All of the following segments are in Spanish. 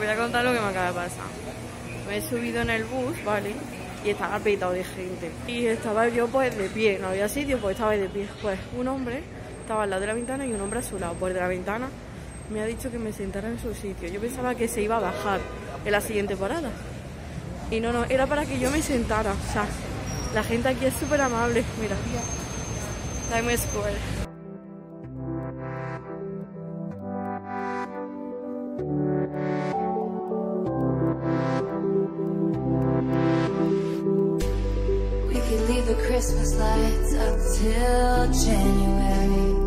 voy a contar lo que me acaba de pasar. Me he subido en el bus, ¿vale? Y estaba petado de gente. Y estaba yo pues de pie, no había sitio, pues estaba de pie. Pues un hombre estaba al lado de la ventana y un hombre a su lado. Pues de la ventana me ha dicho que me sentara en su sitio. Yo pensaba que se iba a bajar en la siguiente parada. Y no, era para que yo me sentara. O sea, la gente aquí es súper amable. Mira, Times Square. We could leave the Christmas lights up till January.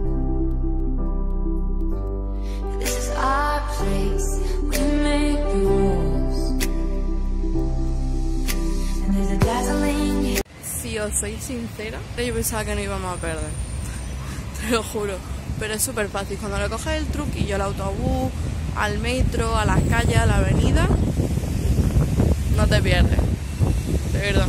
This is our place. We make the rules. And there's a dazzling. Si os soy sincera, yo pensaba que no íbamos a perder. Te lo juro. Pero es súper fácil. Cuando le coges el truquillo al autobús, al metro, a las calles, a la avenida, no te pierdes. De verdad.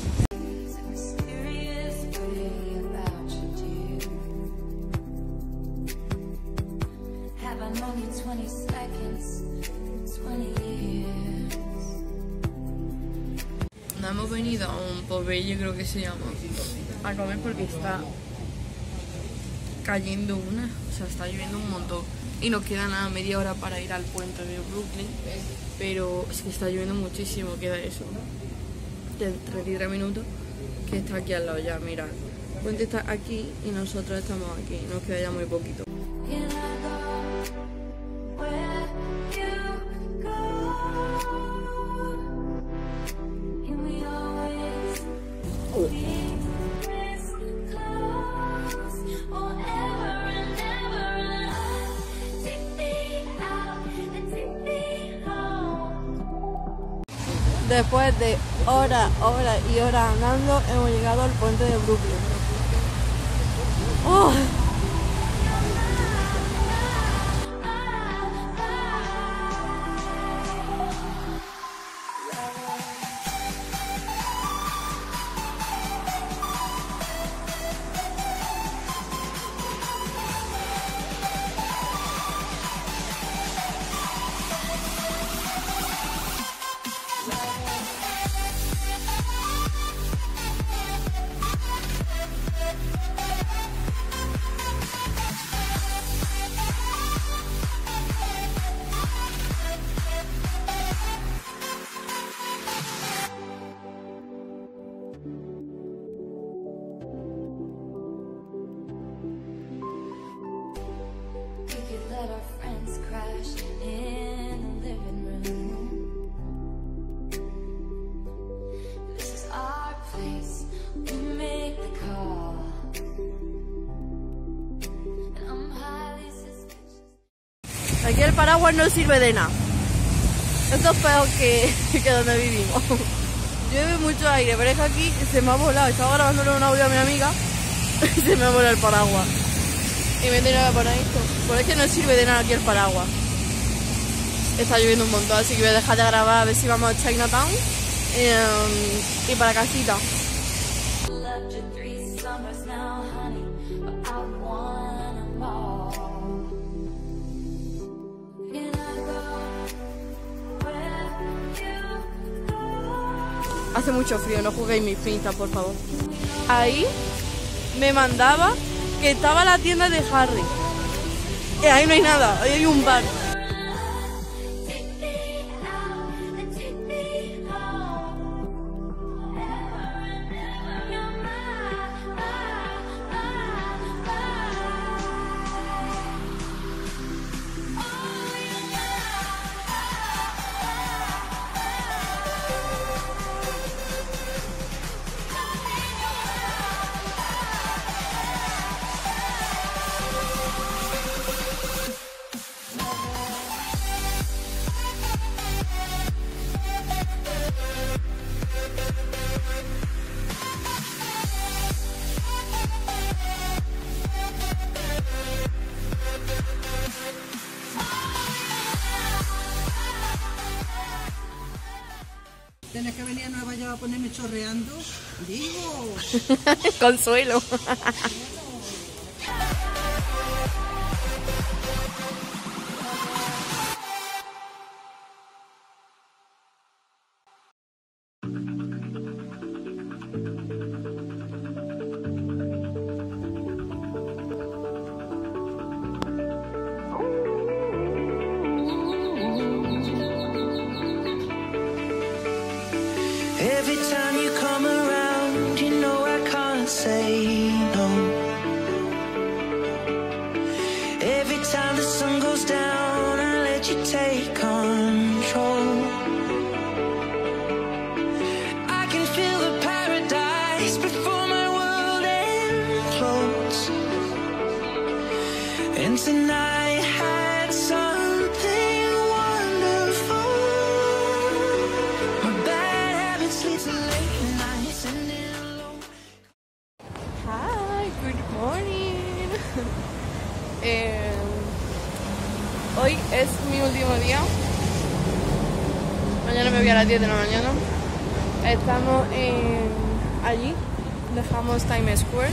No hemos venido a un Popeye, creo que se llama, a comer porque está cayendo o sea, está lloviendo un montón y nos queda nada, media hora para ir al puente de Brooklyn, pero es que está lloviendo muchísimo, queda eso, de 33 minutos, que está aquí al lado ya, mira, el puente está aquí y nosotros estamos aquí, nos queda ya muy poquito. Después de horas y horas andando, hemos llegado al puente de Brooklyn. ¡Oh! Aquí el paraguas no sirve de nada. Esto es peor que donde vivimos. Llueve mucho aire, pero es que aquí se me ha volado. Estaba grabándole un audio a mi amiga y se me ha volado el paraguas. Y me he tenido que poner esto. Pero es que no sirve de nada aquí el paraguas. Está lloviendo un montón, así que voy a dejar de grabar a ver si vamos a Chinatown y para casita. Hace mucho frío, no juguéis mis pinzas, por favor. Ahí me mandaba que estaba la tienda de Harry. Y ahí no hay nada, ahí hay un bar. ¿Tienes que venir a Nueva York a ponerme chorreando? Digo. Consuelo. you take control. I can feel the paradise before my world implodes. And tonight had something wonderful. My bad habits lead to late nights and alone. Hi, good morning. Hoy es mi último día. Mañana me voy a las 10 de la mañana. Estamos allí. Dejamos Times Square.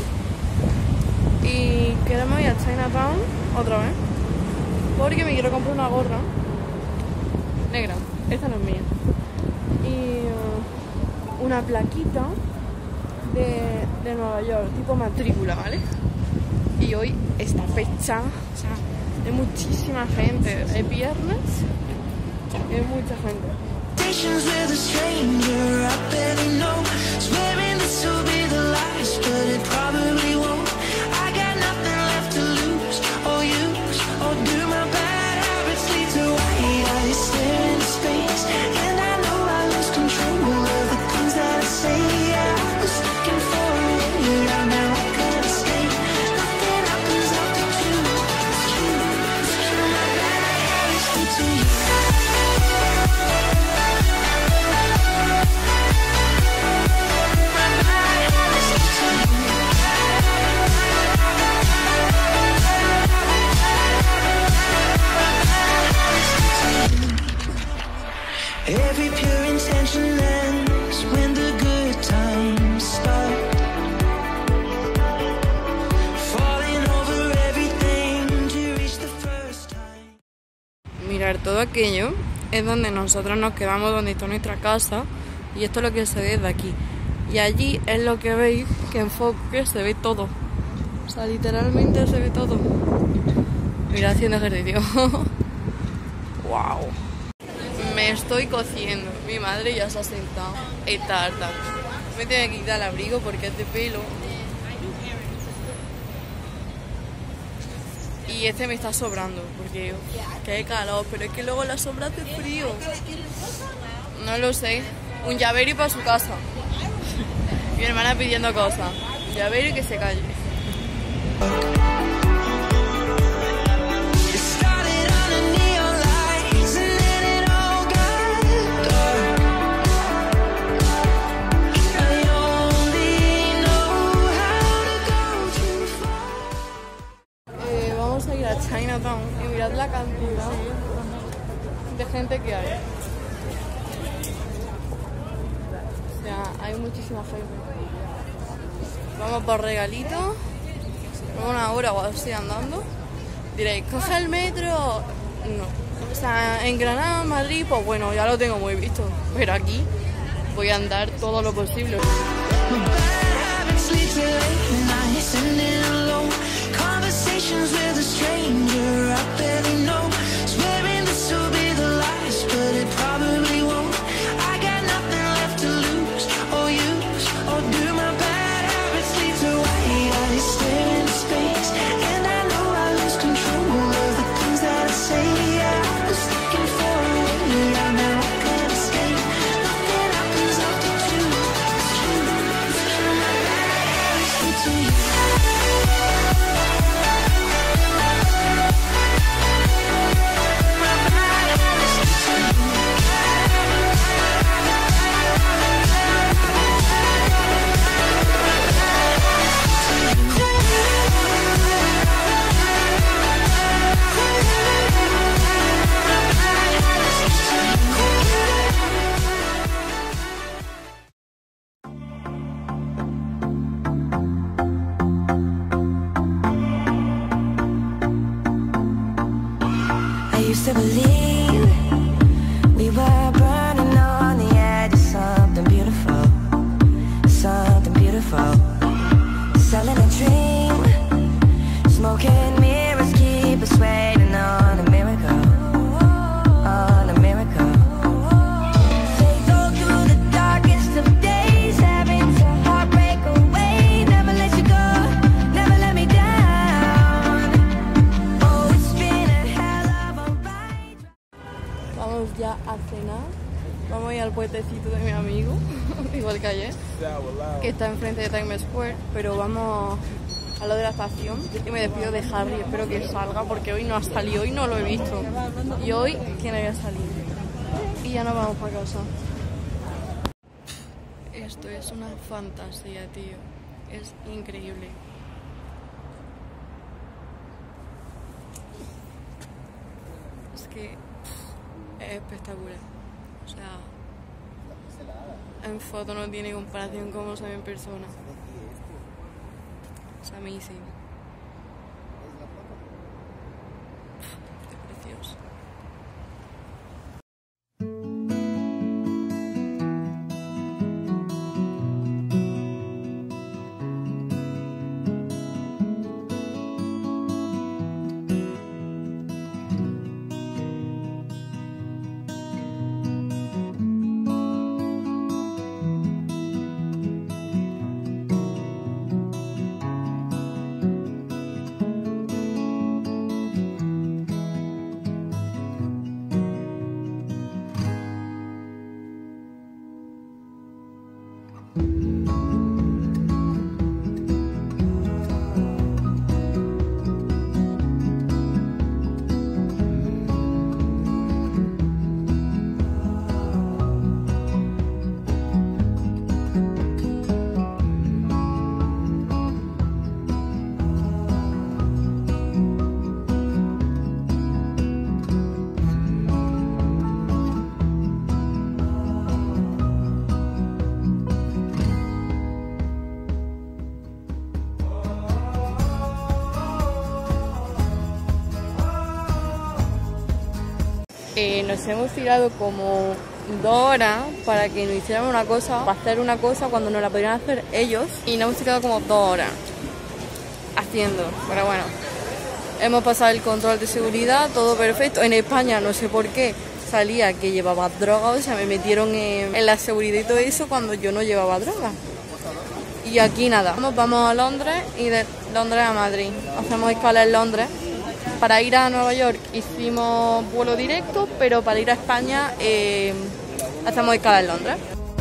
Y queremos ir a Chinatown otra vez. Porque me quiero comprar una gorra negra. Esta no es mía. Y una plaquita de Nueva York, tipo matrícula, ¿vale? Y hoy esta fecha, o sea, hay muchísima gente. Es viernes, hay mucha gente. Conversations with a stranger, I barely know. Swearing this will be the last, but it probably won't. I got nothing left to lose or use, or do my bad habits lead to white eyes stare into space. And I know I lose control of the things that I say. I was looking for a way out, now I gotta stay. Nothing happens after two. It's true, my bad habits lead to you. Every pure intention ends when the good times start. Falling over everything to reach the first time. Mirar, todo aquello es donde nosotros nos quedamos, donde está nuestra casa. Y esto es lo que se ve de aquí. Y allí es lo que veis, que enfoque se ve todo. O sea, literalmente se ve todo. Mira, haciendo ejercicio. Wow. Me estoy cociendo. Mi madre ya se ha sentado. Está harta. Me tengo que quitar el abrigo porque es de pelo. Y este me está sobrando porque que hay calor, pero es que luego la sombra hace frío. No lo sé. Un llavero y para su casa. Mi hermana pidiendo cosas. Un llavero y que se calle. It started under neon lights and then it all got dark. I only know how to go too far. Vamos a ir a Chinatown y mirad la cantidad de gente que hay. O sea, hay muchísima gente. Vamos por regalitos. Una hora o así andando. Diréis, coge el metro. No. O sea, en Granada, Madrid, pues bueno, ya lo tengo muy visto. Pero aquí voy a andar todo lo posible. My bad habits lead to late nights and then alone. Conversations with a stranger, I barely know. Swearing this will be the last, but it probably won't. I got nothing left to lose or use, or do my bad habits lead to white eyes stare into space. And I know I lose control of the things that I say. I was looking for a way out, now I gotta stay. Nothing happens after two. It's true, my bad habits lead to you. I used to believe we were burning on the edge of something beautiful, something beautiful. Selling a dream, smoking mirrors keep us waiting on a miracle. a cenar. Vamos a ir al puentecito de mi amigo, igual que ayer, que está enfrente de Times Square, pero vamos a lo de la estación y me despido de Harry. Espero que salga porque hoy no ha salido, hoy no lo he visto. Y hoy tiene que salir. Y ya nos vamos para casa. Esto es una fantasía, tío. Es increíble. Es que es espectacular. O sea, en foto no tiene comparación como se ve en persona. Es amazing. Es precioso. Nos hemos tirado como 2 horas para que nos hicieran una cosa, para hacer una cosa cuando nos la podrían hacer ellos, y nos hemos tirado como 2 horas haciendo, pero bueno, hemos pasado el control de seguridad, todo perfecto. En España no sé por qué salía que llevaba droga, o sea, me metieron en la seguridad y todo eso cuando yo no llevaba droga. Y aquí nada, vamos a Londres y de Londres a Madrid, hacemos escala en Londres. Para ir a Nueva York hicimos vuelo directo, pero para ir a España hacemos escala en Londres.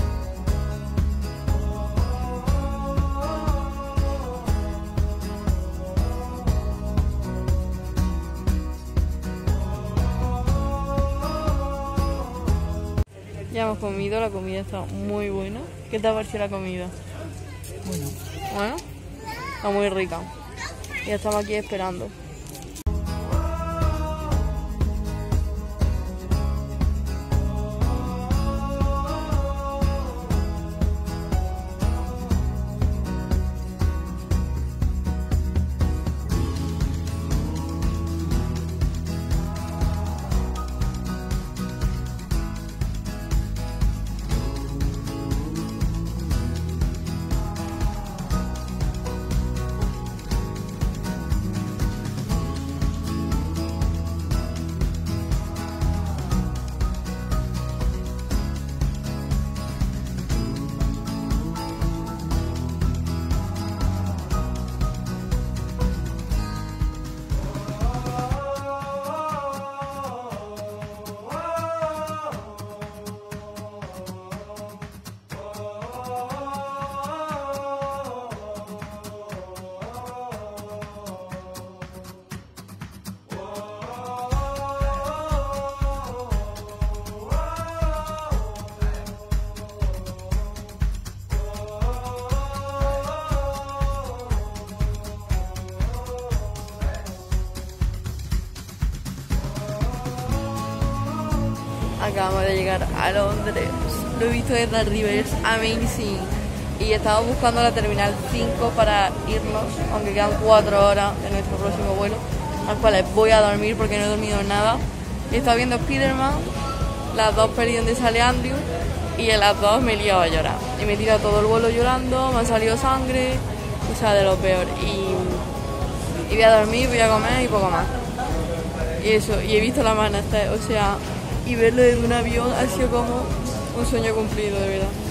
Ya hemos comido, la comida está muy buena. ¿Qué te ha parecido la comida? Bueno, está muy rica. Ya estamos aquí esperando. Acabamos de llegar a Londres, lo he visto desde arriba, es amazing. Y estamos buscando la terminal 5 para irnos, aunque quedan 4 horas de nuestro próximo vuelo, al cual voy a dormir porque no he dormido nada. He estado viendo Spider-Man, las 2 pelis donde sale Andrew, y en las 2 me he liado a llorar. Y me he tirado todo el vuelo llorando, me ha salido sangre, o sea, de lo peor. Y voy a dormir, voy a comer y poco más. Y eso, y he visto la amanecer, o sea, y verlo desde un avión ha sido como un sueño cumplido, de verdad.